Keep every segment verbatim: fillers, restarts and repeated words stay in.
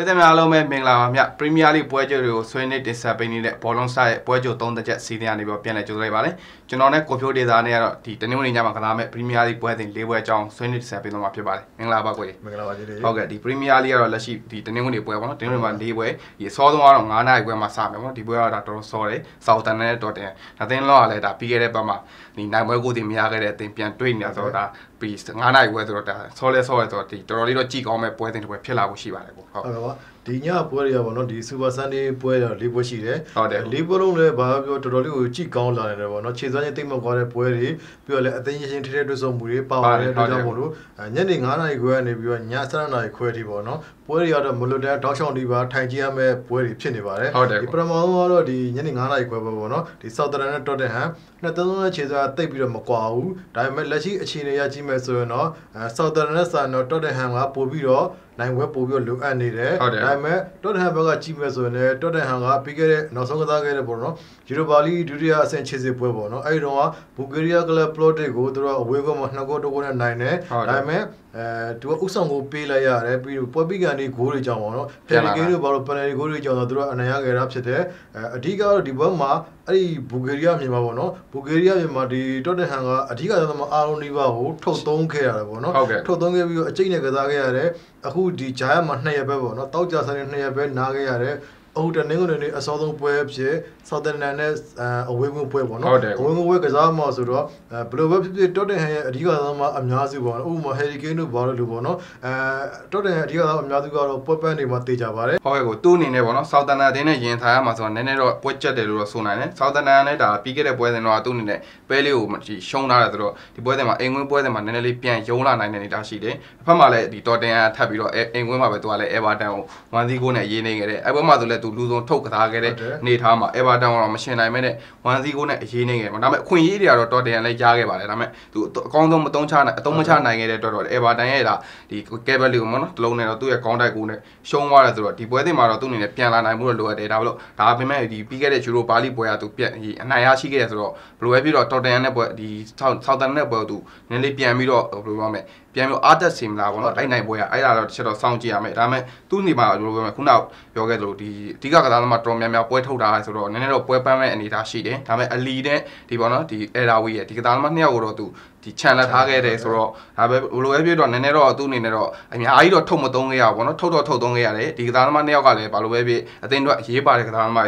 With the Malome Mingla, Premier League Puerto, Swinny, Disabini, Bolonsai, Puerto, Don the Jet City and Piana to Valley. Jonone, Copio de Dania, the new Yamakame, Premier League Puerto, Lewa John, Swinny, Sapino of your body, Mingla Bagway. Okay, the Premier League or the sheep, the new Pueblo, the new one Leeway, you saw the one on I where my son, the word that sorry, Southern Nettote. Nothing law let up, Pierre Bama, the Namago de Miaga, the Pian Twin, as or that priest, and I weather that, Soles or the Torino Chick on my poet into a pillar with Shiva. Dinya Puria, one of the Super Sunday Puera, Liboshi, Libero, Babio, Torolio, Chicon, not Chizani Timocore, Pueri, purely attention to some power, and Yenning Anna, if you are Nyasa and I query bono, Puria, the Muluda, Toshon Diva, Tangiame, Pueri, Chinivare, the Promo, the Yenning Anna Equebono, the Southern Tottenham, Natana Chisa, Tapir Macau, Diamond Lachi, China Chimesuno, Southern Sun, Tottenham, Pubiro. Nine web will look and it. I may don't have a chimes on it, don't hang up, picket, no song that get a bono. Jirobali, Duria, Saint Chizzy Pueblo. I don't know, Bulgaria plot go through a wiggle of Nago to one and nine. I may to Usango Pila, Pobigani Gurijan, Pellegrini about Penegurijan, and I get upset there. A diga di Burma, a Bulgaria Mimabono, Bulgaria Madi, don't hang up, a diga of Aroniva, Toton care, Toton give you a chain of who the Chayama Nayabo, not Taujas and Nayabe Nagare, out and Ningle, a southern web, southern and a women pueblo, women work as almost blue web, Tottenham, Digalama, Amnazi one, Uma Hurricane, Baralubono, Tottenham, Digalama, Popani, Matija. However, two in Evono, Southern Adena, Amazon, Nenero, Pocha de Rosuna, Southern Aneda, Picket boy than Ratune, Pelu, shown out the boy them, England boy them, and Nelly Pian, Yola, and Nidashide, Pamale, the Tottenham Tabilo, England, Eva down, one the Guna Yening, I will mother to lose on Toka, Nate Hama, Eva down on machine. I mean, one the Guna Yening, and I'm Queen Idia or Tottenham like Jagaba, and I'm to Condom Tonchana, Tomachana, Eva Diana, the Cavalier, Lone, to a contact gune, shown water through the boy maratun in a piano and I will do a day. Tabime, the Piget Europali boy to Pian, and Ayashi gets raw, Blue Ebiro, Tottenham, the Southern Nebo to Nelly Piamiro of Rome. Piano other sim la one, I know where I had a sound Giame, Dame, Tunima, Kuna, Yoga, the Tiga Matrom, Puerto Dice, or Nero Puepame and Itashide, Tame a leader, the one, the Erawi, Tigadama Nero to the channel target, or have a Luebio, Nero, Tunero. I mean, I don't Tomotonga, one total Totonga, the Gadama Neogale, Baluebi, I think what he bought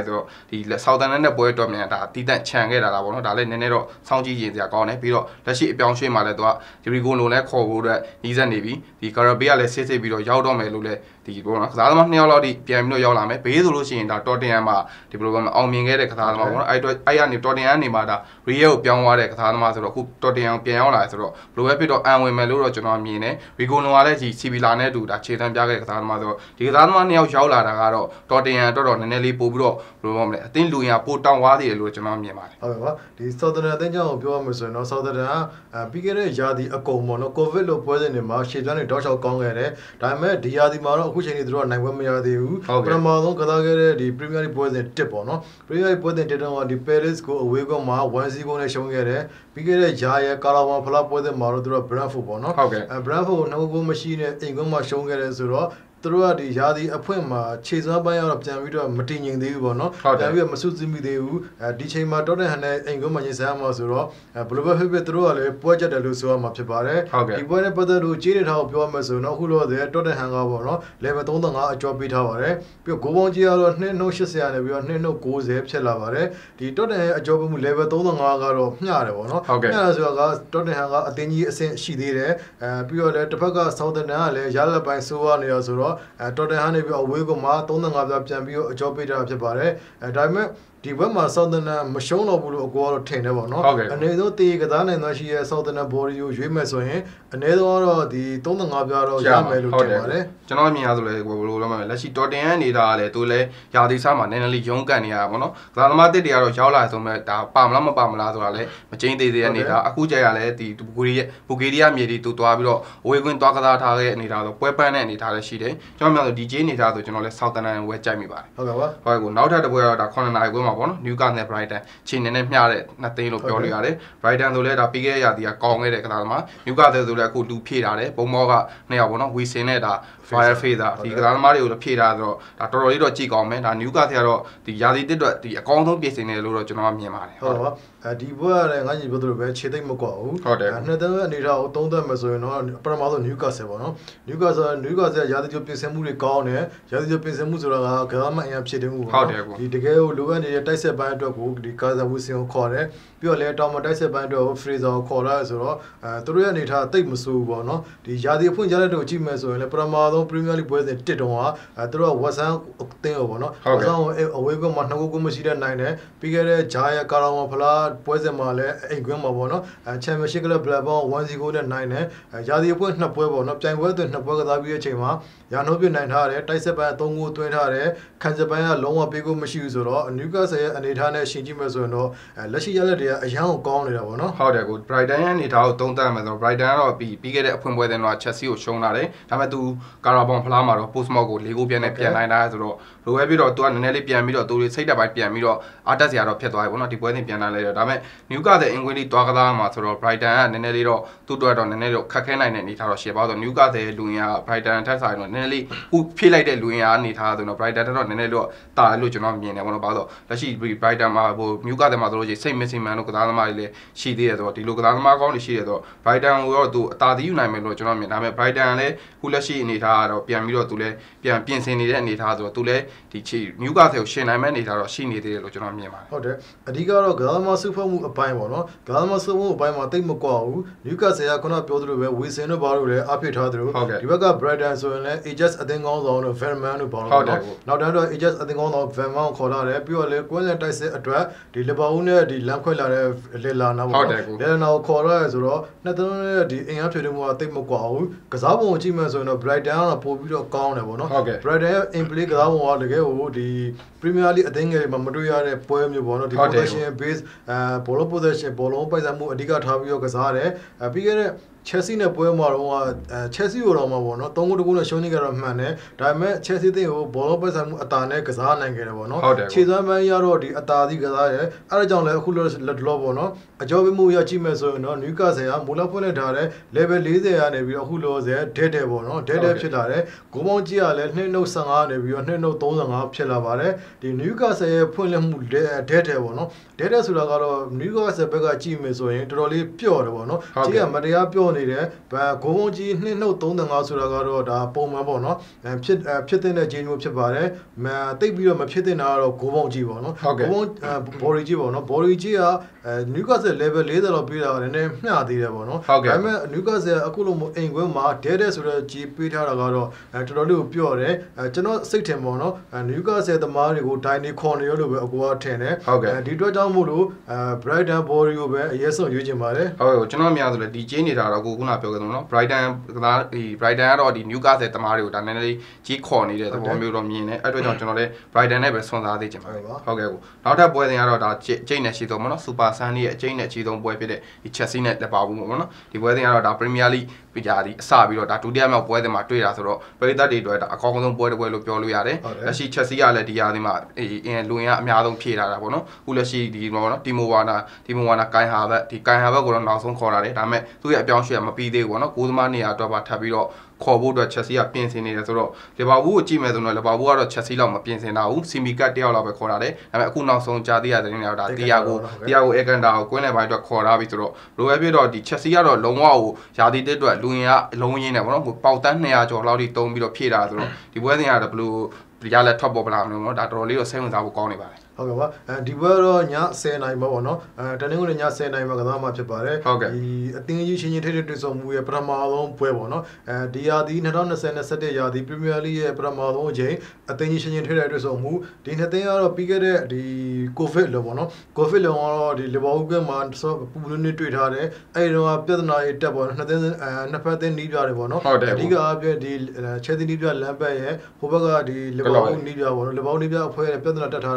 the southern and the Puerto Menta, Titan Changela, one, Dale Nero, Soundji, the Agone, Piro, the ship Bianchi Maladua, the Riguno, Cold. These are Navy, the Caribbean, let's say, below Yaudome Lule, the bonus. Alma Neolodi, Piano Yolame, Peduluci, that Tottiama, the program Almingere Catalama, I do I am Tottiani Mada, Rio Pianware Catalama, who Tottian Pianola, Blue Epido and Meluro Jonomine, we go no allergy, Sibilane do that Chetan Jaga Catalama, the Galma Neo Jola, Ragaro, Tottian Doron, Nelly Pubro, Rumble, Tin Luia put down Wadi, Lucinomia. However, the southern attention of Biomus, no southern, bigger Jadi, a common, Covello. In the marsh, she done a touch of Congress. Time at the Yadimano, which any draw Nagomia, the Pramado, Kadagare, the Premier Boys and Tipono, Premier Boys and Titan, the Paris go away go ma, once you go to Shongere, Pigare Jaya, Kalawa, Palapo, the Marodra, Bravo Bono, and Bravo, no go machine, Ingoma Shongere Zero. Throughout the Yadi appointment, chase up by our Jamaica, Martin the Ubono, we are Masuzimi the D J Matona and Engoma Samazuro, a Blubber Petro, Poja de Luso Mapare, the boy brother who cheated how pure Masuno, who are there, Tottenham Hangover, Levatona, a job bit hour, Pio Gobongia, no Shasiana, we are no goes, Epselavare, the Tottenham a job with Levatona Garo, Narabono, as well as Tottenham, a ten she did, Pure Tapaga, Southern Ale, Yala by Suan Yazuro. Tottenham will go ma, don't have champion, job it up the bare, and I met the Burma Southern Mashona would go to ten ever, no? And they don't take a done and she has Southern Borio, Jimes, and they don't the Tonga Garo, Yamel, Janami Azule, let's see Tottenham, Ida, Tule, Yadisama, Nenali Yonkania, Mono, Glamate, the Aro Jala, Pamlama Pamla, Machin de Anita, Akuja, the Bugiria Medi to Tuabilo, we're going to talk about Nita, weapon and Italia Shide, John D J Nita, the General Southern and West Jamiba. However, now that we are the corner, I will မှာပေါ့နော် Newcastle နဲ့ Brighton ချိန်နေနဲ့မျှတဲ့နှစ်သိန်းလို့ပြောလို့ရတယ် Brighton ဆိုလဲဒါပြီးခဲ့တဲ့ရာသီကကောင်းခဲ့တဲ့ကစားသမား Newcastle ဆိုလဲအခုလူဖြည့်ထားတယ်ပုံမောကနှစ်ယောက်ပေါ့နော် Wilson နဲ့ဒါ Fire Fader ဒီကစားသမားတွေကိုဖြည့်ထားဆိုတော့ဒါတော်တော်လေးတော့ကြည့်ကောင်းမယ်ဒါ Newcastle ကတော့ဒီရာသီတစ်အတွက်ဒီအကောင်းဆုံးပြင်ဆင်နေလို့တော့ကျွန်တော်မြင်ပါတယ်ဟုတ်ပါအဲဒီဘွဲကလည်းငါညီပြောသလိုပဲခြေသိမ့်မကွာဘူးဟုတ်တယ်နှစ်တန်းအနေထားကိုသုံးသပ်မယ်ဆိုရင်တော့ပထမဆုံး Newcastle ပေါ့နော် Newcastle Newcastle ရာသီကျပြင်ဆင်မှုတွေကောင်းတယ်ရာသီကျပြင်ဆင်မှုဆိုတာကကစားမအရင်ဖြစ်တယ်မှုပေါ့နော်ဒီတကယ်ကိုလိုအပ်နေတဲ့တိုက်ဆက်ပိုင်းအတွက်ကိုဒီကာဇာဝီစင်ကိုခေါ်တယ်ပြီးတော့လည်းတောင်မတိုက်ဆက်ပိုင်းအတွက် Fraser ကိုခေါ်လာဆိုတော့အဲသူတို့ရဲ့အနေထားတိတ်မဆိုးဘူးပေါ့နော်ဒီရာသီအဖွင့်ကြတဲ့တော့ကြည့်မယ်ဆိုရင်လည်းပထမဆုံး Premier League ပွဲစဉ်တစ်တုန်းကအဲသူတို့က West Ham အသင်းကိုပေါ့နော် West Ham ကိုအဝေးကမှနှစ်ခုခုမရှိတဲ့နိုင်တယ်ပြီးခဲ့တဲ့ဂျာရဲ့ကာရာမဖလားပွဲစဉ်မှာလည်းအိမ်ကွင်းမှာပေါ့နော်အဲ Championship ကလည်း Blackburn one zero နဲ့နိုင်တယ်ရာသီအဖွင့်နှစ်ပွဲပေါ့နော်ပြိုင်ပွဲအတွင်းနှစ်ပွဲကစားပြီးတဲ့အချိန်မှာရာနှုတ်ပြနိုင်ထားတယ်တိုက်ဆက်ပိုင်းသုံးခုသွင်းထားတယ်ခံစပိုင်းကလုံးဝပေးကိုမရှိဘူးဆိုတော့ Newcastle ရဲ့အနေထားနဲ့ရှင်ကြည့်မယ်ဆိုရင်တော့လက်ရှိရလက်တွေကအရန်ကိုကောင်းနေတာပေါ့နော်ဟုတ်တယ်ကို Brighton ရဲ့အနေထားကိုသုံးသပ်မယ်ဆိုတော့ Brighton ကတော့ပြီးပြီးခဲ့တဲ့အဖွင့်ပွဲစဉ်တော့ Chelsea ကိုရှုံးလာတယ်ဒါပေမဲ့သူကာရာဘောင်ဖလားမှာတော့ Portsmouth ကို၄ဂိုးပြန်နဲ့ပြန်နိုင်တာဆိုတော့လိုပဲပြီးတော့သူကနည်းနည်းလေးပြန်ပြီးတော့သူတွေစိတ်တက်ပိုင်းပြန်ပြီးတော့အားတက်စရာတော့ဖြစ်သွားပြီပေါ့နော်ဒီပွဲစဉ်ပြန်လာလိုက်တော့ဒါပေမဲ့ Newcastle အင်္ဂွင်းလီတွားကစားမှာဆိုတော့ Brighton ကနည်းနည်းလေးတော့သူ့အတွက်တော့နည်းနည်းတော့ခက်ခဲနိုင်တဲ့အနေထားတော့ရှိပါတော့ Newcastle ရဲ့လူရင်းက Brighton ထက်ဆိုင်တော့နည်းနည်းလေးဟိုဖြည့်လိုက်တဲ့လူရင်းအားအနေထားဆိုတော့ Brighton တော့နည်းနည်းတော့တာလို့ကျွန်တော်မြင်တယ်ပေါ့နော်ဘာလို့လက်ရှိ Brighton မှာဟို Newcastle မှာဆိုလို့ရှိရင်စိတ်မစင်မှန်လို့ကစားသမားတွေလည်းရှိသေးတယ်ဆိုတော့ဒီလိုကစားသမားကောင်းတွေရှိတယ်ဆိုတော့ Brighton ကိုတော့သူအသာစီးယူနိုင်မယ်လို့ကျွန်တော်မြင်ဒါပေမဲ့ Brighton လည်းခုလက်ရှိအနေထားကတော့ပြန်ပြီးတော့သူလည်းပြန်ပြင်ဆင်နေတဲ့အနေထားဆိုတော့သူလည်းဒီချီ Newcastle ကိုရှင်နိုင်မဲ့အနေထားတော့ရှိနေသေးတယ်လို့ကျွန်တော်မြင်ပါတယ်ဟုတ်တယ်အဓိကတော့ကစားသမားစုဖွဲ့မှုအပိုင်းပေါ့နော်ကစားသမားစုဖွဲ့မှုအပိုင်းမှာတိတ်မကွာဘူး Newcastle ကခုနပြောသလိုပဲ Wilson တို့ဘာလို့လဲအပြစ်ထားသလိုဒီဘက်က Brighton ဆိုရင်လည်း Ajax အသင်းကောင်းဆောင်တို့ Vermaelen တို့ဘာလို့လဲနောက်တန်းတော့ Ajax အသင်းကောင်းဆောင် Vermaelen ကိုခေါ်လာတယ်ပြီးတော့လေကွင်းလန်တိုက်စစ်အတွက်ဒီလီဗာပူးနဲ့ဒီလမ်းခွဲလာတဲ့လေလာနာပေါ့လေလာနာကိုခေါ်လာရဲဆိုတော့နှစ်သုံးနဲ့ဒီအင်အားထွေမှုကတိတ်မကွာဘူးကစားပုံကိုကြည့်မယ်ဆိုရင်တော့ Brighton ကတော့ပို့ပြီးတော့ကောင်းတယ်ပေါ့နော် Brighton ရဲ့ in play ကစားပုံကတကယ်ဟိုဒီ Premier League အသင်းငယ်တွေမှာမတွေ့ရတဲ့ပွဲမျိုးပေါ့နော်ဒီ possession base အဲဘောလုံး possession ဘောလုံးပိုက်ဆိုင်မှုအဓိကထားပြီးတော့ကစားတယ်ပြီးခဲ့တဲ့ Chelsea နဲ့ပွဲမှာတော့ Chelsea ကိုတော့မှာပေါ့နော်သုံးခုတကူနဲ့ရှုံးနေကြတော့မှန်တယ်ဒါပေမဲ့ Chelsea တင်ကိုဘောလုံးပိုက်ဆိုင်မှုအတာနဲ့ကစားနိုင်ခဲ့တယ်ပေါ့နော်ခြေစွမ်းပိုင်းရတော့ဒီအတာစီကစားတယ်အဲဒါကြောင့်လည်းအခုလောလက်လောပေါ့နော်အကြောပေးမှုရကြည့်မယ်ဆိုရင်တော့ Newcastle ကမူလဖွင့်လိုက်ထားတဲ့ level ၄၀ကနေပြီးတော့အခုလောဆယ် dead တယ်ပေါ့နော် dead ဖြစ်လာတယ်ဂိုးပေါင်းကြီးကလည်းနှစ်နှုတ်၁၅နေပြီးတော့နှစ်နှုတ်၃၅ဖြစ်လာပါတယ်ဒီ Newcastle ရဲ့ဖွင့်လှစ်မှု dead တယ်ပေါ့နော် dead တယ်ဆိုတာကတော့ Newcastle ဘက်ကကြည့်မယ်ဆိုရင်တော်တော်လေးပျော့တယ်ပေါ့နော်ကြီးကမတရားပျော့နေတယ်ဘာဂိုးပေါင်းကြီးနှစ်နှုတ်၃၅ဆိုတာကတော့ဒါပုံမှန်ပေါ့နော်ဖြစ်ဖြစ်တဲ့ဂျင်းမျိုးဖြစ်ပါတယ်မတိတ်ပြီးတော့မဖြစ်တဲ့နာကတော့ဂိုးပေါင်းကြီးပေါ့နော်ဂိုးပေါင်း body ကြီးပေါ့နော် body ကြီးက Newcastle level ၄၀လောက်ပြီးတာနည်းနည်းမျှသေးတယ်ပေါ့နော်ဒါပေမဲ့ Newcastle အခုလိုမျိုးအိမ်ကွင်းမှာ dead ဆိုတဲ့ကြီးပေးထားတာကတော့တော်တော်လေးကိုပျော့တယ်ကျွန်တော်စိတ်ထင်ပေါ့နော် Newcastle သမားတွေကိုဒိုင်နေခေါ်နေရလို့ပဲအကူကထင်တယ်ဒီအတွက်ကြောင့်မို့လို့ Brighton body ကိုပဲအရေးဆုံးရွေးချင်ပါတယ်ဟုတ်ကျွန်တော်အများဆိုလဲဒီကျင်းနေတာတော့ကိုခုနပြောခဲ့တယ်နော် Brighton ကစားဒီ Brighton ကတော့ဒီ Newcastle သမားတွေကိုဒါနည်းနည်းလေးကြီးခေါ်နေတဲ့သဘောမျိုးတော့မြင်တယ်အဲ့အတွက်ကြောင့်ကျွန်တော်လည်း Brighton နဲ့ပဲဆွန်စားသေးချင်ပါတယ်ဟုတ်ကဲ့ကိုနောက်ထပ်ပွဲစဉ်ကတော့ဒါကျိတ်နဲ့ရှိဆုံးပေါ့နော် Super Sunday ရဲ့အကျိတ်နဲ့ရှိဆုံးပွဲဖြစ်တဲ့ဒီ Chelsea နဲ့လက်ပါဘူးပေါ့နော်ဒီပွဲစဉ်ကတော့ဒါ Premier League ပြကြသည်အစပြီးတော့ဒါဒုတိယမြောက်ပွဲစဉ်မှာတွေ့တာဆိုတော့ပရိသတ်တွေအတွက်ဒါအကောင်းဆုံးပွဲတစ်ပွဲလို့ပြောလို့ရတယ်လက်ရှိ Chelsea ကလည်းဒီရာသီမှာအင်းလူရင်းကအများဆုံးဖြည့်လာတာပေါ့နော်ခုလက်ရှိဒီပေါ့နော် Timo Werner Timo Werner ကိုင်ဟာဘက်ဒီကိုင်ဟာဘက်ကိုတော့နောက်ဆုံးခေါ်လာတယ်ဒါပေမဲ့သူ့ရဲ့အပြောင်းအရွှေ့မပြီးသေးဘူးပေါ့နော်ကိုးသမားနေရာအတွက်ပါထပ်ပြီးတော့ခေါ်ဖို့အတွက် Chelsea ကပြင်ဆင်နေတယ်ဆိုတော့လီဗာပူးကိုကြည့်မယ်ဆိုတော့လီဗာပူးကတော့ Chelsea လောက်မပြင်ဆင်တာဘူးစီမီကတ်တယောက်လောက်ပဲခေါ်တာတယ်ဒါပေမဲ့အခုနောက်ဆုံးကြားသိရတဲ့နေရာဒါတီယာကိုတီယာကိုအေကန်တာကိုကွင်းလယ်ပိုင်းအတွက်ခေါ်ထားပြီဆိုတော့လိုပဲပြတော့ဒီ Chelsea ကတော့လုံးဝကိုယာတီတစ်အတွက်လူရင်ကအလုံးရင်းနေပေါ့နော်ပေါက်တန်းနှစ်ရာကျော်လောက်ထိတုံးပြီးတော့ဖြည့်တာဆိုတော့ဒီပွဲစဉ်ကတော့ဘယ်လိုရလက်ထောက်ပေါ်ပလာမလို့နော်ဒါတော်တော်လေးတော့စိတ်ဝင်စားဖို့ကောင်းနေပါတယ်ဟုတ်ကဲ့ပါအဲဒီဘက်တော့ညဆယ်နိုင်ပါပေါ့နော်အဲတနင်္ဂနွေညဆယ်နိုင်မှာကစားမှာဖြစ်ပါတယ်ဒီအသင်းကြီးချင်းချင်းထိထိတွေ့ဆုံမှုရဲ့ပထမဆုံးပွဲပေါ့နော်အဲဒီရာသီ၂၀၂၀ ၂၁ရာသီ Premier League ရဲ့ပထမဆုံးအချိန်အသင်းကြီးချင်းချင်းထိထိတွေ့ဆုံမှုဒီနှစ်သင်းကတော့ပြီးခဲ့တဲ့ဒီ COVID လို့ပေါ့နော် COVID လုံးကတော့ဒီလီဗာပူးကမှပူလူနေတွေ့ထားတယ်အဲဒီတော့ပြဿနာတွေတက်ပေါ့နှစ်သင်းအဲနှစ်ဖက်သင်းနီးပြတယ်ပေါ့နော်အဓိကအပြည့်ဒီ Chelsea နီးပြလမ်းပတ်ရဲ့ဟိုဘက်ကဒီလီဗာပူးနီးပြပေါ့နော်လီဗာပူးနီးပြအဖွဲ့ရဲ့ပြဿနာတက်ထားတာတိတ်မကြ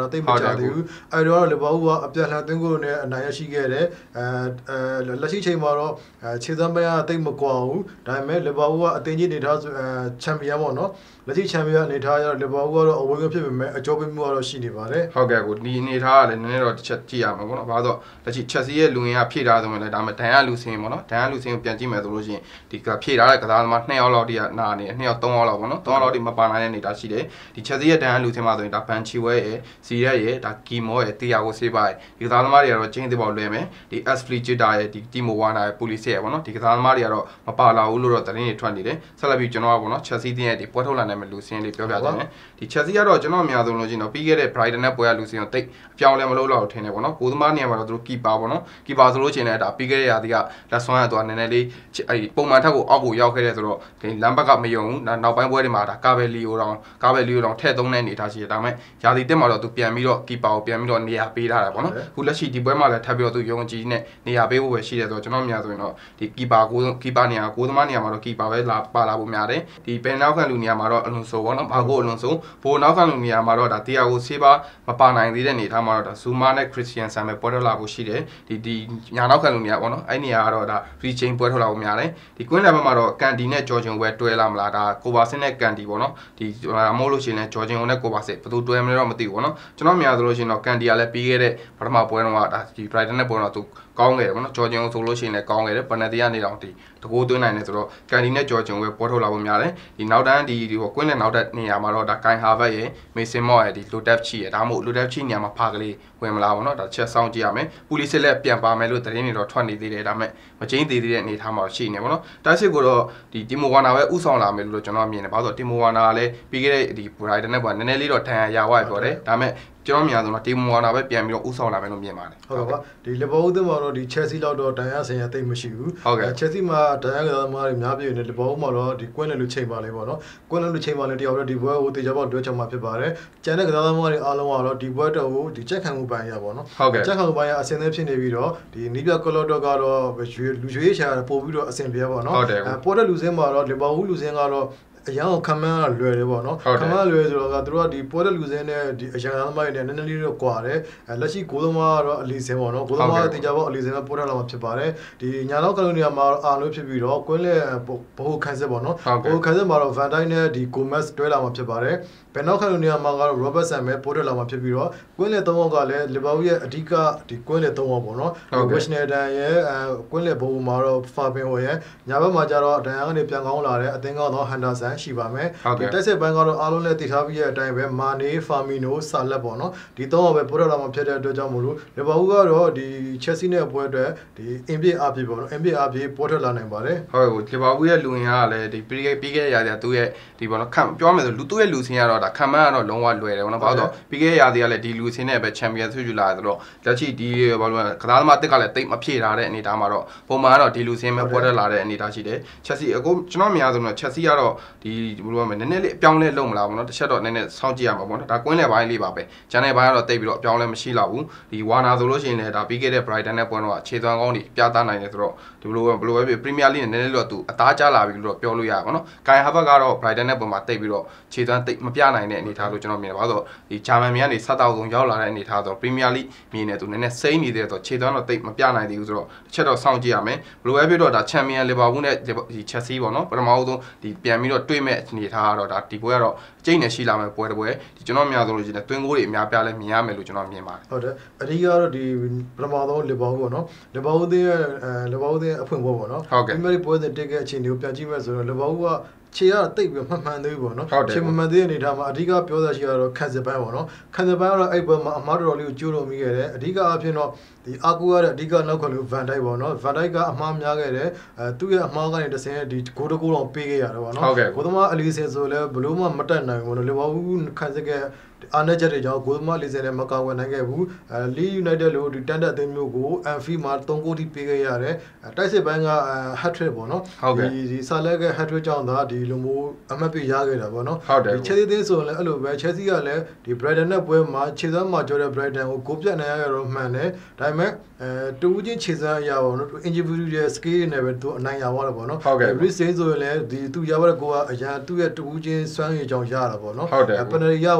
လာသေးဘူးအဲ့တော့လီဗာပူးကအပြန်လှန်သွင်းကိုနဲ့အနိုင်ရရှိခဲ့တယ်အဲအဲလက်ရှိချိန်မှာတော့ခြေစမ်းပိုင်းကတိတ်မကွာဘူးဒါပေမဲ့လီဗာပူးကအသင်းကြီးနေထားချန်ပီယံပေါ့နော်လက်ရှိချန်ပီယံအနေထားရတော့လီဗာပူးကတော့အဝေးကဖြစ်ပေမဲ့အကျော်ပေးမှုကတော့ရှိနေပါတယ်ဟုတ်ကဲ့ကိုဒီအနေထားကလည်းနည်းနည်းတော့တစ်ချက်ကြည့်ရမှာပေါ့နော်ဘာလို့လက်ရှိချက်စီရဲ့လူငင်ကဖြည့်ထားဆိုမှလည်းဒါမှဒန်ရလူစင်းပေါ့နော်ဒန်ရလူစင်းကိုပြန်ကြည့်မယ်ဆိုလို့ရှိရင်ဒီကဖြည့်ထားတဲ့ကစားသမားနှစ်ယောက်လောက်တည်းကနာနေနှစ်ယောက်သုံးယောက်လောက်ပေါ့နော်သုံးယောက်လောက်တည်းမပါနိုင်တဲ့အနေထားရှိတယ်ဒီချက်စီရဲ့ဒန်ရလူစင်းမှာဆိုရင်ဒါဘန်ချီဝဲရဲ့စီရက်ရဲ့ဒါကီမောရဲ့တီယာကိုဆေးပါရဲ့ဒီကစားသမားတွေကတော့ချင်းသေးပေါလွယ်မယ်ဒီအက်စဖလီဂျစ်တာရဲ့ဒီတီမိုဝါနာရဲ့ပူလီစီရဲ့ပေါ့နော်ဒီကစားသမားတွေကတော့မပါလာဘူးလို့တော့သတင်းတွေထွက်နေတယ်ဆက်လက်ပြီးကျွန်တော်ကပေါ့နော်ချက်စီတင်းရဲ့ဒီပွဲထုတ်လာနိုင်မဲ့လူစင်းလေးပြောပြကြမယ်ဒီချက်စီကတော့ကျွန်တော်အများဆုံးလို့ရှိရင်တော့ပြီးခဲ့တဲ့ Brighton နဲ့ပွဲရလူစင်းကိုတိတ်အပြောင်းလဲမလုပ်တော့ထင်တယ်ပေါ့နော်ကိုသမားနေရာမှာတော့သူတို့ကီပါပေါ့နော်ကီပါဆိုလို့ရှိရင်လည်းဒါပြီးခဲ့တဲ့ရာသီကလက်ဆွမ်းရတော့နည်းနည်းလေးအဲ့ပုံမှန်ထက်ကိုအောက်ကိုရောက်ခဲ့တဲ့ဆိုတော့ဒီလမ်ဘတ်ကမယုံဘူးနောက်ပိုင်းပွဲတွေမှာဒါကာဘယ်လီယိုတောင်ကာဘယ်လီယိုတောင်ထည့်သုံးတဲ့အနေထားရှိတယ်ဒါပေမဲ့ရာသီတက်မှာတော့သူပြန်ပြီးတော့ကီပါကိုပြန်ပြီးတော့နေရာပေးထားတာပေါ့နော်အခုလက်ရှိဒီပွဲမှာလည်းထပ်ပြီးတော့သူယုံကြည်နဲ့နေရာပေးဖို့ပဲရှိတယ်ဆိုတော့ကျွန်တော်များဆိုရင်တော့ဒီကီပါကိုကီပါနေရာကိုသမားနေရာမှာတော့ကီပါပဲလာပါလာဖို့များတယ်ဒီဘယ်နောက်ခံလူနေရာမှာတော့အလွန်ဆိုပေါ့နော်ဘာကိုအလွန်ဆိုဘိုးနောက်ခံလူနေရာမှာတော့ဒါတီယာကိုဆေးပါမပါနိုင်သေးတဲ့အနေထားမှာတော့ဒါဇူမာနဲ့ခရစ်စတီယန်ဆန်ပဲပွဲထွက်လာဖို့ရှိတယ်ဒီဒီညာနောက်ခံလူနေရာပေါ့နော်အဲ့နေရာကတော့ဒါရီချင်းပွဲထွက်လာဖို့များတယ်ဒီကွင်းလယ်ဘက်မှာတော့ကန်တီနဲ့ဂျော်ဂျင်ပဲတွဲလာမလားဒါကိုဘာဆစ်နဲ့ကန်တီပေါ့နော်ဒီမဟုတ်လို့ရှိရင်လည်းဂျော်ဂျင်နဲ့ကိုဘာဆစ်ဘယ်သူတွဲမလဲတော့မသိဘူးပေါ့နော်ကျွန်တော်များဆိုလို့ရှိရင်တော့ကန်တီကလည်းပြီးခဲ့တဲ့ပထမပွဲတော့ဒါဒီ Brighton နဲ့ပွဲတော့သူကောင်းခဲ့တယ်ပေါ့နော်ဂျော်ဂျင်ဆိုလို့ရှိရင်လည်းကောင်းခဲ့တယ်ပနတီကနေတော့ဒီတကိုးသွင်းနိုင်တယ်ဆိုတော့ကန်ဒီနဲ့ဂျော်ဂျင်ပဲပွဲထုတ်လာဖို့များတယ်ဒီနောက်တန်းဒီဒီကွင်းလယ်နောက်တက်နေရာမှာတော့ဒါကိုင်ဟာဗတ်ရဲ့မေဆင်မော့ရဲ့ဒီလိုတက်ချီရဲ့ဒါမှမဟုတ်လိုတက်ချီနေရာမှာဖာကလေးဝင်မလာဘူးเนาะဒါချက်စောင့်ကြည့်ရမယ်ပူလီစစ်လက်ပြန်ပါမယ်လို့သတင်းတွေတော့ထွက်နေသေးတယ်ဒါပေမဲ့မချင်းသေးသေးတဲ့အနေထားမှာရှိနေပေါ့နော်တိုက်စစ်ကိုတော့ဒီတီမိုဝါနာပဲဥဆောင်လာမယ်လို့ကျွန်တော်မြင်တယ်ဘာလို့ဆိုတော့တီမိုဝါနာကလည်းပြီးခဲ့တဲ့ဒီ Brighton နဲ့ပေါ့နည်းနည်းလေးတော့ထန်ရရဝိုက်ပြောတယ်ဒါပေမဲ့ကျွန်တော်များဆိုတော့တီမိုဝါနာပဲပြန်ပြီးတော့ဥဆောင်လာမယ်လို့မြင်ပါတယ်ဟုတ်ပါဒီလီဗာပူးသင်းမှာတော့ဒီ Chelsea လောက်တော့ဒန်ရဆင်ရသိမ့်မရှိဘူး Chelsea မှာဒန်ရကစားသမားတွေများပြည့်နေလီဗာပူးမှာတော့ဒီကွင်းနယ်လူချိန်ပါလေးပေါ့နော်ကွင်းနယ်လူချိန်ပါလေးတယောက်တော့ဒီဘွဲကိုတေချာပေါက်တွဲချမှာဖြစ်ပါတယ်ကျန်တဲ့ကစားသမားတွေအားလုံးကတော့ဒီဘွဲတော့ကိုဒီချက်ခံမှုပိုင်းရပေါ့နော်ချက်ခံမှုပိုင်းရအဆင်သင့်ဖြစ်နေပြီးတော့ဒီနီးပြကလော့တော့ကတော့လူရွေးချာပို့ပြီးတော့အဆင်ပြေပါနော်ပေါ်တဲ့လူစင်းမှာတော့လီဗာပူးလူစင်းကတော့အရန်ကိုခံမှန်းလွယ်တယ်ပေါ့နော်ခံမှန်းလွယ်ဆိုတော့ကသူတို့ကဒီပေါ်တဲ့လူစင်းနဲ့ဒီအရန်သမားတွေနဲ့နည်းနည်းလေးတော့ကွာတယ်လက်ရှိကိုသမားကတော့အလီစင်းပေါ့နော်ကိုသမားကတေချာပေါက်အလီစင်းပဲပေါ်ထွက်လာမှာဖြစ်ပါတယ်ဒီညာနောက်ကလူနေရာမှာအာလို့ဖြစ်ပြီးတော့ကွင်းလက်ဘိုးခန်းစစ်ပေါ့နော်ဘိုးခန်းစစ်မှာတော့ဗန်တိုင်းနဲ့ဒီကိုမက်စ်တွဲလာမှာဖြစ်ပါတယ်ဘယ်နောက်ခလူနေရာမှာကတော့ Robertson ပဲပေါ်ထွက်လာမှာဖြစ်ပြီးတော့ကွင်းလက်သုံးယောက်ကလည်းလီဗာပူးရဲ့အဓိကဒီကွင်းလက်သုံးယောက်ပေါ့နော် Wishnedon ရဲ့ကွင်းလက်ဘိုးမှာတော့ Fabinho ရဲ့ညာဘက်မှာကျတော့ဒန်ယာကနေပြန်ကောင်းလာတဲ့အသင်းကောင်းတော့ Henderson ရှိပါမယ်ဒီတက်စစ်ပိုင်းကတော့အားလုံးလည်းတည်ထားပြီးတဲ့အတိုင်းပဲ Mane, Firmino, Salah ပေါ့နော်ဒီသုံးယောက်ပဲပေါ်ထွက်လာမှာဖြစ်တဲ့အတွက်ကြောင့်မို့လို့လီဗာပူးကတော့ဒီ Chelsea နဲ့ပွဲအတွက်ဒီအင်ပြည့်အပြည့်ပေါ့နော်အင်ပြည့်အပြည့်ပေါ်ထွက်လာနိုင်ပါတယ်ဟုတ်ကဲ့လီဗာပူးရဲ့လူဝင်ကလည်းဒီပြီးခဲ့ပြီးခဲ့ရတဲ့သူ့ရဲ့ဒီပေါ့နော်ခံပြောမယ်ဆိုလူသူ့ရဲ့လူစင်းကတော့ခံမှန်းကတော့လုံးဝလွယ်တယ်ပေါ့နော်ဘာလို့ဆိုပြီးခဲ့ရာသီကလည်းဒီလူစင်းနဲ့ပဲချန်ပီယံဆွေးယူလာတယ်ဆိုတော့လက်ရှိဒီဘာလို့ကစားသမားတစ်ကလည်းတိတ်မဖြည့်ထားတဲ့အနေအထားမှာတော့ပုံမှန်ကတော့ဒီလူစင်းပဲပေါ်တက်လာတဲ့အနေအထားရှိတယ်ချက်စီအခုကျွန်တော်များဆိုတော့ချက်စီကတော့ဒီဘယ်လိုမှနည်းနည်းလေးအပြောင်းလဲလုပ်မလားပေါ့နော်တစ်ချက်တော့နည်းနည်းစောင့်ကြည့်ရမှာပေါ့နော်ဒါကွင်းလယ်ပိုင်းလေးပါပဲကျန်တဲ့ဘိုင်းကတော့တိတ်ပြီးတော့အပြောင်းလဲမရှိတော့ဘူးဒီဝါနာဆိုလို့ရှိရင်လည်းဒါပြီးခဲ့တဲ့ Brighton နဲ့ပွဲတော့အခြေသွမ်းကောင်းတွေပြသနိုင်တယ်ဆိုတော့ဒီလိုဘယ်လိုပဲ Premier League နဲ့နည်းနည်းလေးတော့သူအသားကျလာပြီလို့တော့ပြောလို့ရပါပေါ့နော်ကိုင်ဟာဘတ်ကတော့ Brighton နဲ့ပွဲမှာတိတ်ပြီးတော့ခြေသွမ်းတိတ်မပြနိုင်တဲ့အနေအထားလို့ကျွန်တော်မြင်တယ်ဘာလို့ဒီဂျာမန်မြန်ကနေဆက်တောက်ဆုံးရောက်လာတဲ့အနေအထားဆိုတော့ Premier League မြင်နေသူနည်းနည်းစိမ့်နေတဲ့ဆိုတော့ခြေသွမ်းတော့တိတ်မပြနိုင်သေးဘူးဆိုတော့တစ်ချက်တော့စောင့်ကြည့်ရမယ်ဘယ်လိုပဲဖြစ်တော့ဒါ Champion Liverpool နဲ့ဒီ Chelsea ပေါ့နော်ပထမဆုံးဒီပြန်ပြီးတော့တွေ့မဲ့အနေအထားကတော့ဒါဒီပွဲကတော့အကျိတ်နဲ့ရှိလာမဲ့ပွဲတစ်ပွဲဒီကျွန်တော်များဆိုလို့ရှိရင်တွင်းကိုးတွေအများပြားလဲမြင်ရမယ်လို့ကျွန်တော်မြင်ပါတယ်ဟုတ်တယ်အဓိကတော့ဒီပထမဆုံးလီဗာပူးပေါ့နော်လီဗာပူးရဲ့အဲလီဗာပူးရဲ့အဖွင့်ပွဲပေါ့နော်ဒီမဲ့ပွဲစဉ်တက်ခဲ့အခြေအနေကိုပြန်ကြည့်မဲ့ဆိုတော့လီဗာပူးကခြေရတိတ်ပြီးမှတ်မှန်သေးဘူးပေါ့နော်ခြေမှန်မှန်သေးတဲ့အနေထားမှာအဓိကပြောတာရှိရတော့ခန်းစပိုင်းပေါ့နော်ခန်းစပိုင်းကတော့အဲ့ဘက်မှာအမားတော်လေးကိုကျိုးလို့မိခဲ့တယ်အဓိကအဖြစ်တော့ဒီအာကူရတဲ့အဓိကနောက်ခံလူဗန်ဒိုက်ပေါ့နော်ဗန်ဒိုက်ကအမှားများခဲ့တယ်အဲသူ့ရဲ့အမှားကနေတစ်ဆင့်ဒီဂိုးတကူတော့ပေးခဲ့ရတယ်ပေါ့နော်ကိုသမားအလီစင်ဆိုလည်းဘလို့မှမတက်နိုင်ဘူးပေါ့နော်လီဗာပူးခန်းစကဲအာနယ်ချက်တွေကြောင့်ဂိုးသမားလေးစင်နဲ့မကာဝယ်နိုင်ခဲ့ဘူးအဲလီယူနိုက်တက်လို့ဒီတန်တက်အသင်းမျိုးကိုအန်ဖီမှာသုံးဂိုးထိပေးခဲ့ရတယ်တိုက်စစ်ပိုင်းကဟတ်ထရစ်ပေါ့နော်ဒီဒီဆာလက်ကဟတ်ထရစ်ကြောင့်ဒါဒီလိုမျိုးအမှတ်ပေးရခဲ့တာပေါ့နော်ဒီချယ်ဆီသင်းဆိုရင်လည်းအဲ့လိုပဲချယ်ဆီကလည်းဒီ Brighton နဲ့ပွဲမှာခြေစွမ်းမှာကြောတဲ့ Brighton ကိုဂိုးပြတ်နိုင်ရတော့မှန်တယ်ဒါပေမဲ့အဲတူဦးချင်းခြေစွမ်းအရာပေါ့နော် individual ရဲ့ skill နဲ့ပဲသူအနိုင်ရသွားတယ်ပေါ့နော် risk ဆိုရင်လည်းဒီသူရပါတဲ့ကိုကအရာသူ့ရဲ့တူဦးချင်းစွမ်းရည်ကြောင့်ရတာပေါ့နော် penalty ရသွားတယ်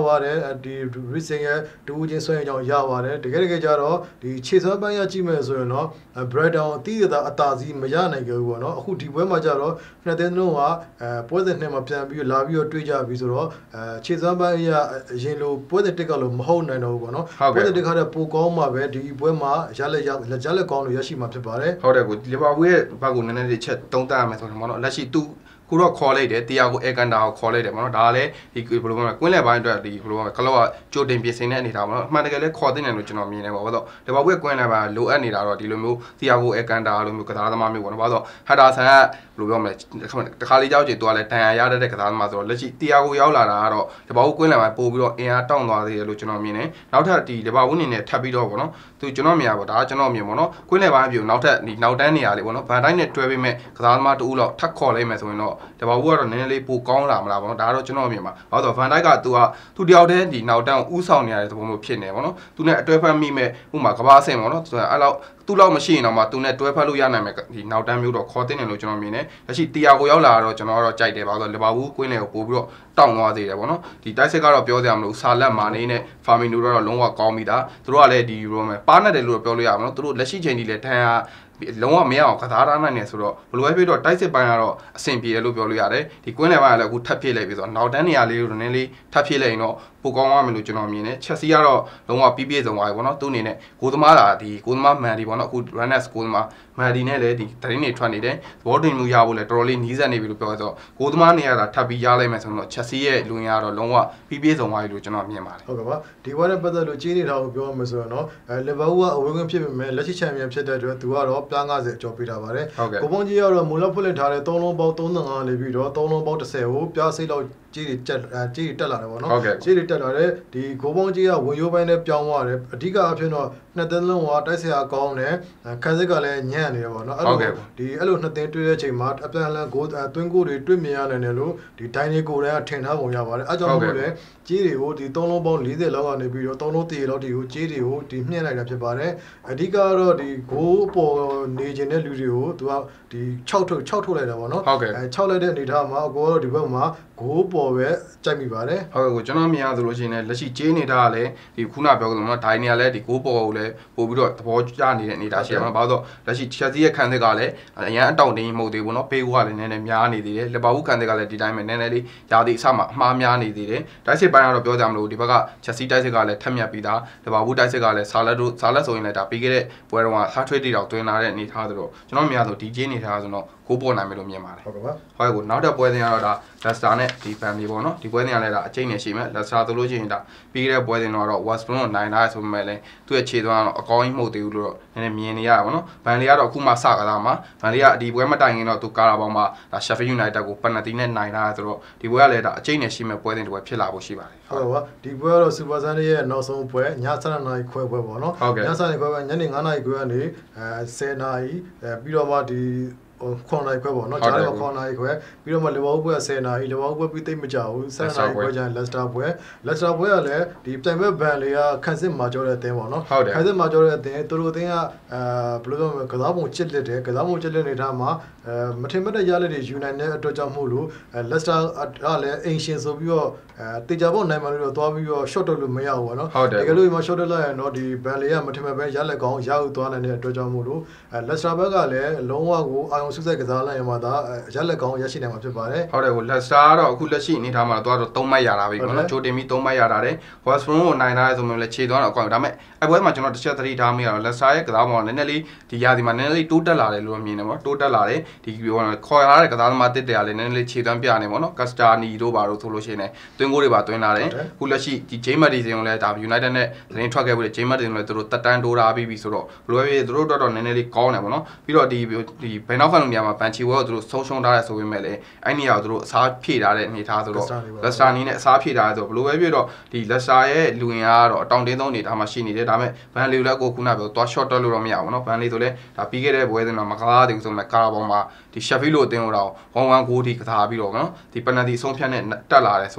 ဒီ racing ရဲ့တူးချင်းဆွဲရင်ကြောင့်ရပါတယ်တကယ်တကယ်ကြတော့ဒီခြေစွမ်းပိုင်းရကြည့်မယ်ဆိုရင်တော့ breakdown အတိအသာအသာစီးမရနိုင်ကြဘူးပေါ့နော်အခုဒီပွဲမှာကြတော့နှစ်သင်းလုံးကအဲပွဲစဉ်နှစ်မှာပြန်ပြီးလာပြီးတော့တွေးကြပြီးဆိုတော့အဲခြေစွမ်းပိုင်းရအရင်လိုပွဲစဉ်တစ်ကလို့မဟုတ်နိုင်တော့ဘူးပေါ့နော်ပွဲစဉ်တစ်ခါတော့ပိုကောင်းမှာပဲဒီပွဲမှာရလက်ရလက်ကြလက်ကောင်းလို့ရရှိမှာဖြစ်ပါတယ်ဟုတ်တယ်ကိုလီဗာပူးရဲ့ဘက်ကိုနည်းနည်းလေးချက်သုံးသပ်ရမယ်ဆိုတော့ပေါ့နော်လက်ရှိသူခုတော့ခေါ်လိုက်တယ်တရားကိုအဲကန်တာကိုခေါ်လိုက်တယ်ပေါ့နော်ဒါကလည်းဒီဘယ်လိုပြောမလဲကွင်းလယ်ပိုင်းအတွက်ဒီဘယ်လိုကလောကကြိုတင်ပြင်ဆင်တဲ့အနေထားပေါ့နော်အမှန်တကယ်လည်းခေါ်တဲ့နယ်လို့ကျွန်တော်မြင်နေပါဘာလို့ဒီဘာဘွဲကွင်းလယ်ပိုင်းလိုအပ်နေတာတော့ဒီလိုမျိုးတရားကိုအဲကန်တာလိုမျိုးကစားသမားမျိုးပေါ့နော်ဘာလို့ဟတ်တာဆန်ကဘယ်လိုပြောမလဲတခါလေးကြောက်ကြည့်သူကလည်းတန်ရာရတဲ့ကစားသမားဆိုတော့လက်ရှိတရားကိုရောက်လာတာကတော့ဒီဘာဘွဲကွင်းလယ်ပိုင်းပို့ပြီးတော့အင်အားတောင့်သွားသေးတယ်လို့ကျွန်တော်မြင်နေနောက်ထပ်ဒီဒီဘာဘွဲအနေနဲ့ထပ်ပြီးတော့ပေါ့နော်သူကျွန်တော်မြင်ရပါဒါကကျွန်တော်မြင်ပေါ့နော်ကွင်းလယ်ပိုင်းအပြင်နောက်ထပ်ဒီနောက်တန်းနေရာလေးပေါ့နော်ဗန်တိုင်းနဲ့တွဲပေးမဲ့ကစားသမားတူလောက်ထပ်ခေါ်လိုက်မယ်ဆိုရင်တော့ဒီဘာဘွဲကတော့နည်းနည်းလေးပိုကောင်းလာမလားပေါ့နော်ဒါကတော့ကျွန်တော်အမြင်ပါဘာလို့ဆိုဗန်ဒိုက်ကသူကသူတယောက်တည်းဒီနောက်တန်းဥဆောင်နေရတဲ့သဘောမျိုးဖြစ်နေပေါ့နော်သူနဲ့အတွဲဖက်မိမဲ့ဥမာကဘာအဆင့်ပေါ့နော်ဆိုတော့အဲ့လောက်သူ့လောက်မရှိရင်တော့မှသူနဲ့တွဲဖက်လို့ရနိုင်မယ်ဒီနောက်တန်းမျိုးတော့ခေါ်တင်တယ်လို့ကျွန်တော်မြင်တယ်လက်ရှိတီယာကိုရောက်လာတော့ကျွန်တော်ကတော့ကြိုက်တယ်ဘာလို့လီဗာပူးကွင်းလေကိုပို့ပြီးတော့တောင်းသွားသေးတယ်ပေါ့နော်ဒီတိုက်စစ်ကတော့ပြောစရာမလိုဆာလက်မာနေနဲ့ဖာမီနိုတော့လုံးဝကောင်းပြီဒါသူတို့ကလည်းဒီရိုမဲပါနဲ့တယ်လို့ပြောလို့ရမှာနော်သူတို့လက်ရှိချိန်ကြီးလည်းထန်ရလုံးဝမရအောင်ကစားထားနိုင်နေဆိုတော့ဘလိုပဲဖြစ်တော့တိုက်စစ်ပိုင်းကတော့အဆင်ပြေတယ်လို့ပြောလို့ရတယ်ဒီကွင်းလယ်ပိုင်းကလည်းအခုထပ်ဖြစ်လိုက်ပြီဆိုတော့နောက်တန်းနေရာလေးကိုနည်းနည်းလေးထပ်ဖြစ်လိုက်ရင်တော့ပိုကောင်းသွားမယ်လို့ကျွန်တော်မြင်တယ်ချက်စီကတော့လုံးဝပြည့်ပြည့်စုံသွားပြီပေါ့နော်သူ့အနေနဲ့ကိုသမားတာဒီကိုသမားမန်ဒီပေါ့နော်အခု runners ကိုသမားမန်ဒီနဲ့လည်းဒီသတင်းတွေထွက်နေတယ်ဘောတင်မှုရဖို့လည်းတော်တော်လေးနီးစပ်နေပြီလို့ပြောဆိုတော့ကိုသမားနေရတာထပ်ပြီးရလိုက်မယ်ဆိုတော့ချက်စီရဲ့လူရင်းကတော့လုံးဝပြည့်ပြည့်စုံသွားပြီလို့ကျွန်တော်မြင်ပါတယ်ဟုတ်ကဲ့ပါဒီဝါနဲ့ပတ်သက်လို့ကြီးနေတာကိုပြောမှဆိုတော့နော်အဲလီဗာပူးကအဝေးကွင်းဖြစ်ပေမဲ့လက်ရှိချန်ပီယံဖြစ်တဲ့အတွက်သူကတော့ပြားငါးဆယ်အကျော်ပေးထားပါတယ်ကိုပုံကြီးကတော့မူလဖွင့်လှစ်ထားတဲ့သုံးလုံးပေါင်းသုံးဆယ်ငါးနေပြီးတော့သုံးလုံးပေါင်းတစ်ဆယ်ကိုပြားစိတ်လောက်ကြီးတွေတက်ကြီးတွေတက်လာတယ်ပေါ့နော်ကြီးတွေတက်လာတယ်ဒီကိုပုံကြီးကဝင်ရိုးပိုင်းနဲ့ပြောင်းသွားတယ်အဓိကအဖြစ်တော့နှစ်သင်းလုံးကတိုက်ဆရာကောင်းတယ်ခန်းစစ်ကလည်းညံ့နေတယ်ပေါ့နော်အဲ့လိုဒီအဲ့လိုနှစ်သင်းတွေ့တဲ့အချိန်မှာအပြန်လန်ဂိုးသွင်းကိုတွေတွေ့မြင်ရနိုင်တယ်လို့ဒီဒိုင်းနေကိုတွေကထင်ထားပုံရပါတယ်အဲ့ကြောင့်မို့လဲကြီးတွေကိုဒီသုံးလုံးပေါင်း၄၀လောက်ကနေပြီးတော့သုံးလုံးတည်လောက်ဒီကိုကြီးတွေကိုဒီမြှင့်လိုက်တာဖြစ်ပါတယ်အဓိကတော့ဒီဂိုးပေါ်နေခြင်းတဲ့လူတွေကိုသူကဒီ၆ထုတ်၆ထုတ်လိုက်တာပေါ့နော်အဲ၆လိုက်တဲ့အနေထားမှာအကောတော့ဒီဘက်မှာဂိုးပေါ်ပဲကြိုက်မိပါတယ်ဟုတ်ကဲ့ကိုကျွန်တော်မြင်ရသလိုရှိရင်လက်ရှိကြေးနေတာကလည်းဒီခုနပြောကြလို့နော်ဒိုင်းနေကလည်းဒီဂိုးပေါ်ကိုလည်းပို့ပြီးတော့သဘောကျနေတဲ့အနေထားရှိရမှာဘာလို့လက်ရှိချက်စီရဲ့ခံစစ်ကလည်းအရန်အတောင့်တင်းမဟုတ်သေးဘူးနော်ပေးကူကလည်းနည်းနည်းများနေသေးတယ်လီဗာပူးခံစစ်ကလည်းဒီတိုင်းပဲနည်းနည်းလေးယာတီအစမှာအမှားများနေသေးတယ်တိုက်စစ်ပိုင်းကတော့ပြောကြမလို့ဒီဘက်ကချက်စီတိုက်စစ်ကလည်းထက်မြက်ပြီးသားလီဗာပူးတိုက်စစ်ကလည်းဆာလက်တို့ဆာလက်ဆိုရင်လည်းဒါပြီးခဲ့တဲ့ပွဲတုန်းကဆာထွေးတီတောင်တွင်လာတဲ့အနေထားဆိုတော့ကျွန်တော်မြင်ရဆိုဒီကြေးနေထားဆိုတော့ကိုပေါ်နိုင်မယ်လို့မြင်ပါတယ်ဟုတ်ကဲ့ပါဟုတ်ကဲ့ကိုနောက်တစ်ပွဲစဉ်ကတော့ဒါလက်စတာနဲ့ဒီဖန်လီပေါ့နော်ဒီပွဲစဉ်ကလည်းဒါအကျိတ်နဲ့ရှိမယ်လက်စတာဆိုလို့ရှိရင်ဒါပြီးခဲ့တဲ့ပွဲစဉ်တော့ West Brom ကိုနိုင်လာဆိုပေမဲ့လည်းသူ့ရဲ့ခြေသွမ်းကတော့အကောင်းကြီးမဟုတ်သေးဘူးလို့တော့နည်းနည်းမြင်နေရတာပေါ့နော်ဗန်လီကတော့အခုမှစကားသားမှာဗန်လီကဒီပွဲမတိုင်ခင်တော့သူကားတာပေါင်းမှာဒါ Sheffield United ကိုပယ်နတီနဲ့နိုင်လာဆိုတော့ဒီပွဲကလည်းဒါအကျိတ်နဲ့ရှိမဲ့ပွဲစဉ်တစ်ပွဲဖြစ်လာဖို့ရှိပါတယ်ဟုတ်ကဲ့ပါဒီပွဲကတော့ Super Sunday ရဲ့နောက်ဆုံးပွဲညဆယ်နာရီခွဲပွဲပေါ့နော်ညဆယ်နာရီခွဲကညနေငါးနာရီခွဲကနေအဲဆယ်နာရီအဲပြီးတော့မှဒီခွန်နိုင်ခွဲပေါ့နော်ကြားတော့ခွန်နိုင်ခွဲပြီးတော့မှလီဗာပူးပွဲဆယ်နာရီလီဗာပူးပွဲပြီးသိမကြဘူးဆယ်နာရီခွဲကျရင်လက်စတာပွဲလက်စတာပွဲကလည်းဒီပြိုင်ပွဲဘန်လေးကခန်းစစ်မှာကြောတဲ့အသင်းပေါ့နော်ခန်းစစ်မှာကြောတဲ့အသင်းသူတို့အသင်းကအဲဘယ်လိုပြောမလဲကစားပုံချစ်လက်တယ်ကစားပုံချစ်လက်နေတာမှာအဲမထင်မှတ်တဲ့ရလက်တွေယူနိုင်တဲ့အတွက်ကြောင့်မို့လို့လက်စတာကလည်းအင်ရှင်ဆိုပြီးတော့အဲတေချာပေါ့နိုင်မှလို့တော့သွားပြီးတော့ short တော့လို့မရဘူးပေါ့နော်တကယ်လို့ဒီမှာ short တက်လိုက်ရင်တော့ဒီဘန်လေးကမထင်မှတ်ပဲရလက်ကောင်းရယူသွားနိုင်တဲ့အတွက်ကြောင့်မို့လို့အဲလက်စတာဘက်ကလည်းလုံးဝကိုအာရုံစုစိုက်ကစားလိုက်ရင်မှဒါရလက်ကောင်းရရှိနိုင်မှာဖြစ်ပါတယ်ဟုတ်တယ်ကိုလက်စတာကတော့အခုလက်ရှိအနေထားမှာတော့သုံးမှတ်ရတာပဲပေါ့နော်ဂျိုတင်မီသုံးမှတ်ရတာတယ် West Brom ကိုနိုင်လာဆိုမှလည်းခြေသွားတော့အကောင်းဒါပေမဲ့အဲ့ပွဲမှာကျွန်တော်တစ်ချက်သတိထားမိရတော့လက်စတာရဲ့ကစားပုံကနည်းနည်းလေးဒီရာဒီမှာနည်းနည်းလေးတိုးတက်လာတယ်လို့မြင်တယ်ပေါ့တိုးတက်လာတယ်ဒီခေါ်ရတဲ့ကစားသမားတစ်တရလေးနည်းနည်းလေးခြေသွမ်းပြနေပေါ့နော်ကတ်စတာနီတို့ဘာလို့ဆိုလို့ရှိရင်တွင်းကိုတွေပါတွင်းလာတယ်အခုလက်ရှိဒီဂျိမ်းမတ်ဒီစင်ကိုလည်းဒါ United နဲ့သတင်းထွက်ခဲ့ပြီးဂျိမ်းမတ်ဒီစင်ကိုလည်းသူတို့တက်တန်းတိုးထားပြီးပြီဆိုတော့ဘလိုပဲသူတို့တော့တော့နည်းနည်းလေးကောင်းတယ်ပေါ့နော်ပြီးတော့ဒီဒီဘယ်နောက်ခံလို့နေရာမှာပန်ချီဝဲကိုသူတို့ဆုံးရှုံးထားတယ်ဆိုပေမဲ့လည်းအဲ့နေရာကိုသူတို့အစားဖြည့်ထားတဲ့အနေထားဆိုတော့လက်စတာနီနဲ့အစားဖြည့်ထားတယ်ဆိုဘလိုပဲဖြစ်တော့ဒီလက်စတာရဲ့လူဝင်အားကတော့အတောင်တင်းဆုံးအနေထားမှာရှိနေတယ်ဒါပေမဲ့ဘန်လီလည်းကိုခုနပြောသွား short တက်လို့တော့မရဘူးနော်ဘန်လီဆိုလည်းဒါပြီးခဲ့တဲ့ပွဲစဉ်မှာမကစားသေးဘူးဆိုမှကာရာဘောင်မှာဒီ Sheffield လို့အသင်းလို့တော့ one one ဂိုးထိကစားပြီးတော့နော်ဒီ penalty ဆုံးဖြတ်နဲ့တက်လာတယ်ဆိုတော့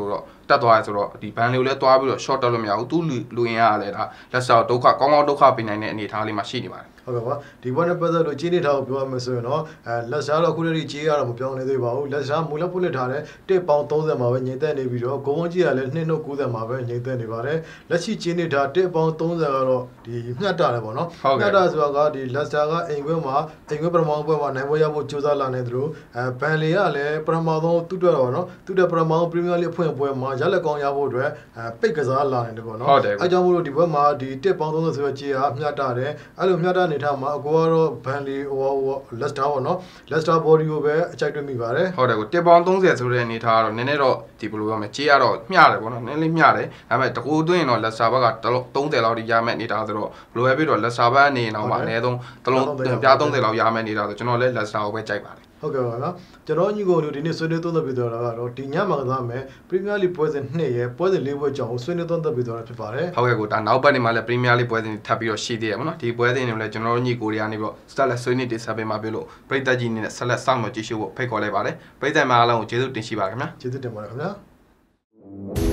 တက်သွားရဆိုတော့ဒီဘန်လေးကိုလည်းတွားပြီးတော့ short တက်လို့မရဘူးသူလူရင်ရလဲဒါလက်စတာဒုက္ခကောင်းကောင်းဒုက္ခပေးနိုင်တဲ့အနေအထားလေးမှာရှိနေပါတယ်ဟုတ်ကဲ့ပါဒီဘက်နဲ့ပတ်သက်လို့ကြီးနေထားကိုပြောရမယ်ဆိုရင်တော့အဲလက်စားတော့ခုတည်းကြီးရတော့မပြောင်းနေသေးပါဘူးလက်စားမူလက်ပုတ်လက်ထားတဲ့တစ်ပေါင်သုံးဆယ်မှာပဲငြိမ်သက်နေပြီးတော့ဂုံဝန်းကြီးကလည်းနှစ်နှုတ်၉၀မှာပဲငြိမ်သက်နေပါတယ်လက်ရှိကြီးနေထားတစ်ပေါင်သုံးဆယ်ကတော့ဒီမျှတတယ်ပေါ့နော်မျှတဆိုတာကဒီလက်စားကအိမ်ခွဲမှာအိမ်ခွဲပထမပွဲမှာနိုင်ပွဲရဖို့ကြိုးစားလာနေသလိုအဲဘန်လီကလည်းပထမဆုံးသူ့အတွက်တော့နော်သူ့အတွက်ပထမဆုံးပရီးမီးယားလိအဖွင့်ပွဲမှာရလက်ကောင်းရဖို့အတွက်အဲပိတ်ကစားလာနေတယ်ပေါ့နော်အဲကြောင့်မို့လို့ဒီဘက်မှာဒီတစ်ပေါင်သုံးဆယ်ဆိုတဲ့ကြီးကမျှတတယ်အဲ့လိုမျှတနေထားမှာအကိုကတော့ဘန်လီဟိုလက်စတာပေါ့နော်လက်စတာ body ကိုပဲအကြိုက်တွေ့မိပါတယ်ဟုတ်တယ်ကိုတစ်ပေါင်သုံးဆယ်ဆိုတဲ့အနေထားကတော့နည်းနည်းတော့ဒီဘယ်လိုပြောမလဲကြေးရတော့မျှတယ်ပေါ့နော်နည်းနည်းလေးမျှတယ်ဒါပေမဲ့တကူသွင်းရင်တော့လက်စတာဘက်ကသုံးဆယ်လောက်ထိရမယ့်အနေထားဆိုတော့ဘယ်လိုပဲဖြစ်တော့လက်စတာဘက်အနေနဲ့တော့မှအနည်းဆုံးတစ်လုံးပြားသုံးဆယ်လောက်ရမယ့်အနေထားဆိုကျွန်တော်လည်းလက်စတာကိုပဲကြိုက်ပါတယ်ဟုတ်ကဲ့ပါနော်ကျွန်တော်ညီကိုတို့ဒီနေ့ဆွေးနွေးသုံးသပ်ပြီးတော့ကတော့ဒီညမှာကစားမယ်ပရီးမီးယားလိပွဲစဉ်နှစ်ရဲ့ပွဲစဉ်လေးပွဲကြောင်းဆွေးနွေးသုံးသပ်ပြီးတော့ဖြစ်ပါတယ်ဟုတ်ကဲ့ကိုဒါနောက်ပတ်နေမှာလည်းပရီးမီးယားလိပွဲစဉ်ထပ်ပြီးတော့ရှိသေးတယ်ပေါ့နော်ဒီပွဲစဉ်တွေလည်းကျွန်တော်တို့ညီကိုတွေကနေပြီးတော့စတက်လက်ဆွေးနွေးတင်ဆက်ပေးမှာပြုလို့ပရိသတ်ကြီးနေနဲ့ဆက်လက်စောင့်မျှော်ကြည့်ရှုဖို့ဖိတ်ခေါ်လိုက်ပါတယ်ပရိသတ်များအားလုံးကိုကျေးဇူးတင်ရှိပါခင်ဗျာကျေးဇူးတင်ပါတယ်ခင်ဗျာ